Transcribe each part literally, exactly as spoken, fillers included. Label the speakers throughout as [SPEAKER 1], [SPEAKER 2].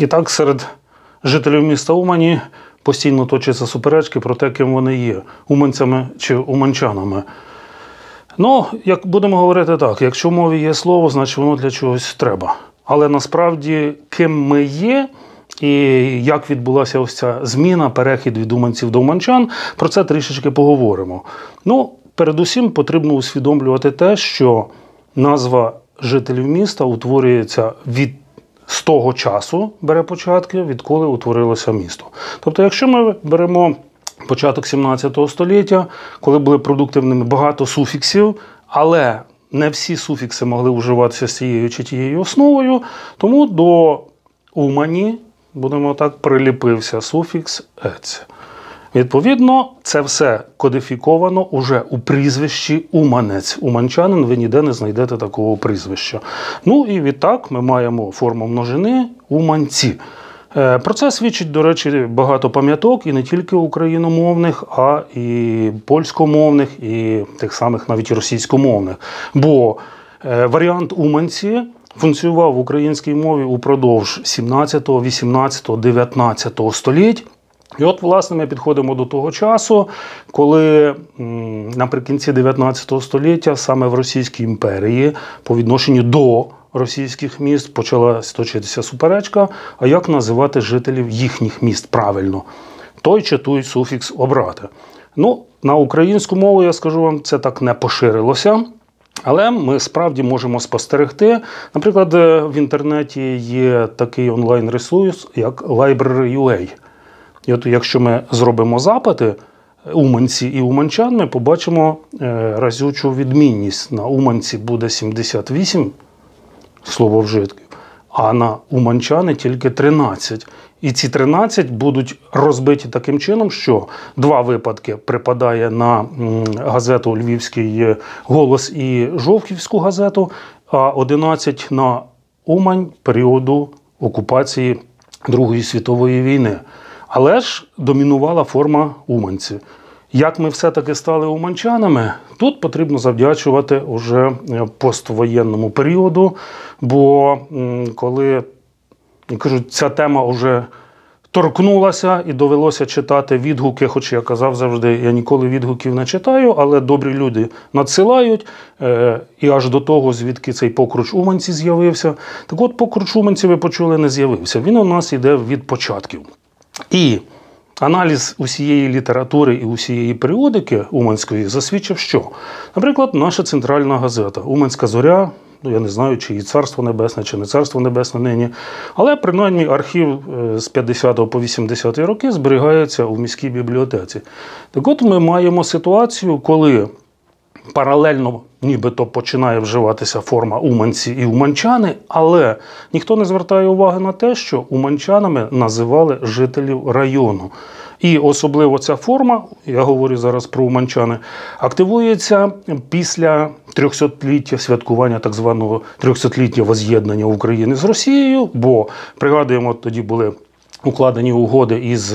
[SPEAKER 1] І так серед жителів міста Умані постійно точаться суперечки про те, ким вони є – уманцями чи уманчанами. Ну, як будемо говорити так, якщо в мові є слово, значить воно для чогось треба. Але насправді, ким ми є і як відбулася ось ця зміна, перехід від уманців до уманчан, про це трішечки поговоримо. Ну, передусім потрібно усвідомлювати те, що назва жителів міста утворюється від з того часу, бере початки, відколи утворилося місто. Тобто, якщо ми беремо початок сімнадцятого століття, коли були продуктивними багато суфіксів, але не всі суфікси могли вживатися з цією чи тією основою, тому до Умані, будемо так, приліпився суфікс «ець». Відповідно, це все кодифіковано уже у прізвищі Уманець. Уманчанин, ви ніде не знайдете такого прізвища. Ну і відтак ми маємо форму множини уманці. Про це свідчить, до речі, багато пам'яток, і не тільки україномовних, а і польськомовних, і тих самих навіть російськомовних. Бо варіант уманці функціонував в українській мові упродовж сімнадцятого, вісімнадцятого, дев'ятнадцятого століть. І от, власне, ми підходимо до того часу, коли наприкінці дев'ятнадцятого століття саме в Російській імперії по відношенню до російських міст почала точитися суперечка, а як називати жителів їхніх міст правильно. Той чи той суфікс обрати. Ну, на українську мову, я скажу вам, це так не поширилося. Але ми справді можемо спостерегти. Наприклад, в інтернеті є такий онлайн-ресурс, як Library крапка ю а. І от якщо ми зробимо запити уманці і уманчан, ми побачимо разючу відмінність. На уманці буде сімдесят вісім слововжитків, а на уманчани тільки тринадцять. І ці тринадцять будуть розбиті таким чином, що два випадки припадає на газету «Львівський голос» і «Жовківську газету», а одинадцять на Умань періоду окупації Другої світової війни. Але ж домінувала форма уманці. Як ми все-таки стали уманчанами, тут потрібно завдячувати уже поствоєнному періоду, бо коли, кажуть, ця тема вже торкнулася і довелося читати відгуки, хоч я казав завжди, я ніколи відгуків не читаю, але добрі люди надсилають, і аж до того, звідки цей покруч уманці з'явився. Так от, покруч уманці, ви почули, не з'явився. Він у нас йде від початків. І аналіз усієї літератури і усієї періодики уманської засвідчив, що, наприклад, наша центральна газета «Уманська зоря», ну, я не знаю, чи її царство небесне, чи не царство небесне нині, але, принаймні, архів з п'ятдесятого по вісімдесяті роки зберігається у міській бібліотеці. Так от ми маємо ситуацію, коли паралельно нібито починає вживатися форма уманці і уманчани, але ніхто не звертає уваги на те, що уманчанами називали жителів району. І особливо ця форма, я говорю зараз про уманчани, активується після трьохсотліття святкування так званого трьохсотліття воз'єднання України з Росією, бо, пригадуємо, тоді були укладені угоди із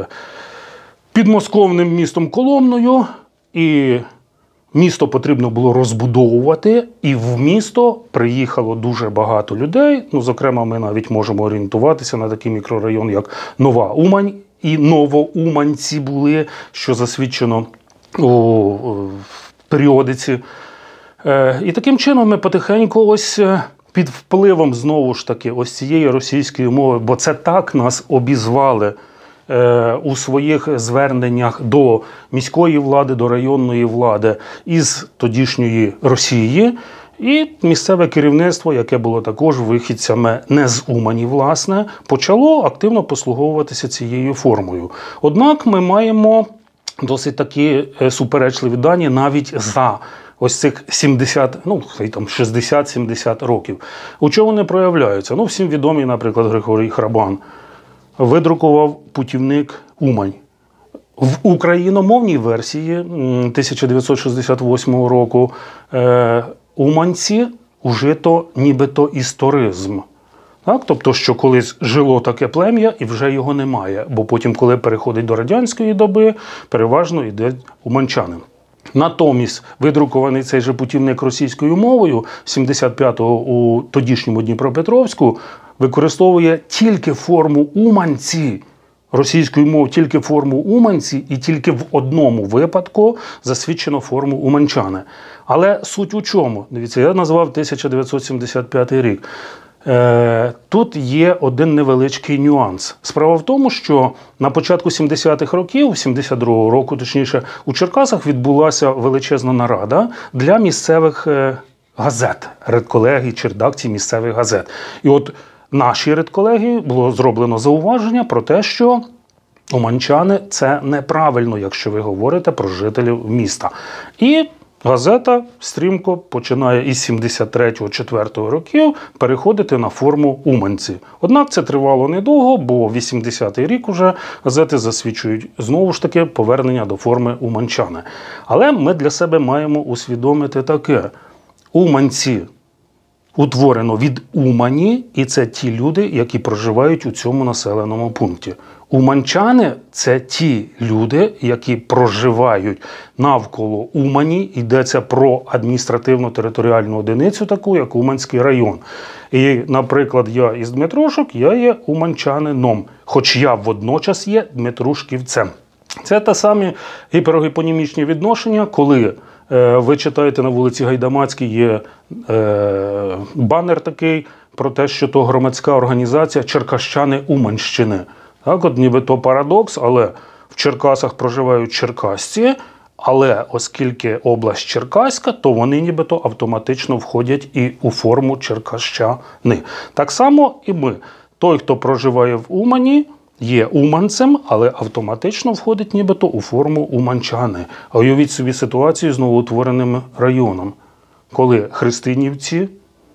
[SPEAKER 1] підмосковним містом Коломною, і місто потрібно було розбудовувати, і в місто приїхало дуже багато людей. Ну, зокрема, ми навіть можемо орієнтуватися на такий мікрорайон, як Нова Умань, і новоуманці були, що засвідчено у періодиці. І таким чином ми потихеньку ось під впливом, знову ж таки, ось цієї російської мови, бо це так нас обізвали у своїх зверненнях до міської влади, до районної влади із тодішньої Росії, і місцеве керівництво, яке було також вихідцями не з Умані, власне, почало активно послуговуватися цією формою. Однак ми маємо досить такі суперечливі дані навіть за ось цих сімдесят, ну, там шістдесят-сімдесят років. У чому вони проявляються? Ну, всім відомий, наприклад, Григорій Храбан видрукував путівник Умань. В україномовній версії тисяча дев'ятсот шістдесят восьмого року уманці ужито нібито історизм. Так? Тобто, що колись жило таке плем'я і вже його немає. Бо потім, коли переходить до радянської доби, переважно йде уманчанин. Натомість видрукований цей же путівник російською мовою сімдесят п'ятого у тодішньому Дніпропетровську використовує тільки форму уманці. Російською мовою тільки форму уманці, і тільки в одному випадку засвідчено форму уманчани. Але суть у чому? Дивіться, я назвав тисяча дев'ятсот сімдесят п'ятий рік. Е, тут є один невеличкий нюанс. Справа в тому, що на початку сімдесятих років, сімдесят другого року, точніше, у Черкасах відбулася величезна нарада для місцевих е, газет, редколегій чи редакцій місцевих газет. І от нашій редколегії було зроблено зауваження про те, що уманчани – це неправильно, якщо ви говорите про жителів міста. І газета стрімко починає із сімдесят третього — четвертого років переходити на форму уманці. Однак це тривало недовго, бо вісімдесятий рік уже газети засвідчують знову ж таки повернення до форми уманчани. Але ми для себе маємо усвідомити таке. Уманці утворено від Умані, і це ті люди, які проживають у цьому населеному пункті. Уманчани – це ті люди, які проживають навколо Умані. Йдеться про адміністративно-територіальну одиницю, таку як Уманський район. І, наприклад, я із Дмитрошок, я є уманчанином, хоч я водночас є дмитрушківцем. Це те самі гіперогіпонімічні відношення, коли е, ви читаєте на вулиці Гайдамацькій, є е, банер такий про те, що то громадська організація «Черкащани Уманщини». Так, от нібито парадокс, але в Черкасах проживають черкасці, але оскільки область черкаська, то вони нібито автоматично входять і у форму черкащани. Так само і ми. Той, хто проживає в Умані, є уманцем, але автоматично входить нібито у форму уманчани. А уявіть собі ситуацію з новоутвореним районом, коли христинівці,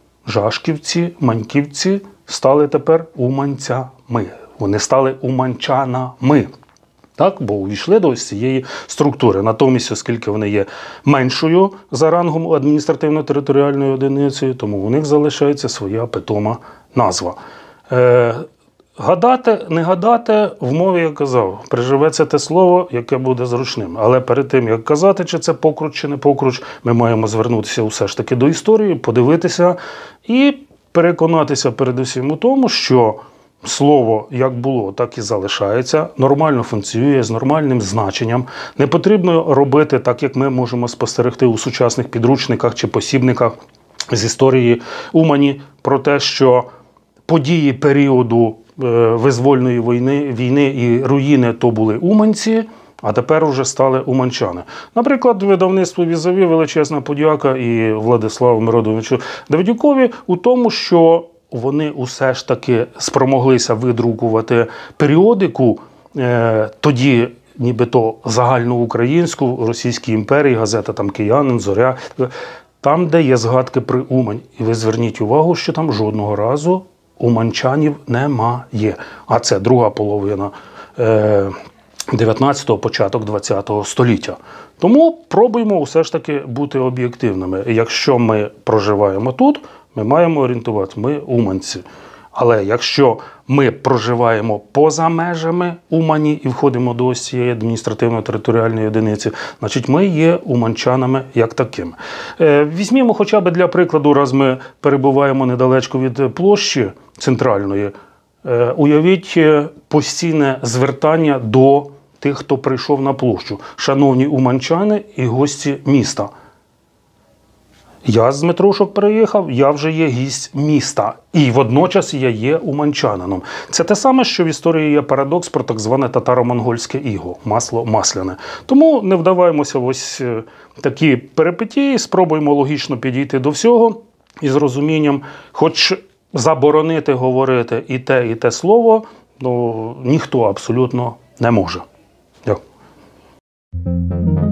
[SPEAKER 1] жашківці, маньківці стали тепер уманцями. Вони стали уманчанами. Так, бо увійшли до ось цієї структури. Натомість, оскільки вони є меншою за рангом адміністративно-територіальної одиниці, тому у них залишається своя питома назва. Е, гадати, не гадати, в мові я казав, приживеться те слово, яке буде зручним. Але перед тим, як казати, чи це покруч, чи не покруч, ми маємо звернутися все ж таки до історії, подивитися і переконатися передусім у тому, що слово як було, так і залишається, нормально функціонує, з нормальним значенням. Не потрібно робити так, як ми можемо спостерегти у сучасних підручниках чи посібниках з історії Умані, про те, що події періоду е, визвольної війни, війни і руїни то були уманці, а тепер вже стали уманчани. Наприклад, видавництво «Візаві» величезна подяка і Владиславу Мироновичу Давидюкові у тому, що вони усе ж таки спромоглися видрукувати періодику, е, тоді нібито загальноукраїнську, в Російській імперії, газета там «Киянин», «Зоря», там, де є згадки при Умань. І ви зверніть увагу, що там жодного разу уманчанів немає. А це друга половина е, дев'ятнадцятого, початок двадцятого століття. Тому пробуємо усе ж таки бути об'єктивними. Якщо ми проживаємо тут, ми маємо орієнтувати, ми уманці. Але якщо ми проживаємо поза межами Умані і входимо до ось цієї адміністративно-територіальної одиниці, значить ми є уманчанами як такими. Візьмімо хоча б для прикладу, раз ми перебуваємо недалечко від площі центральної, уявіть постійне звертання до тих, хто прийшов на площу. Шановні уманчани і гості міста. Я з Дмитрушок переїхав, я вже є гість міста. І водночас я є уманчанином. Це те саме, що в історії є парадокс про так зване татаро-монгольське іго, масло масляне. Тому не вдаваємося в ось такі перипетії, спробуємо логічно підійти до всього із розумінням, хоч заборонити говорити і те, і те слово, ну, ніхто абсолютно не може. Дякую.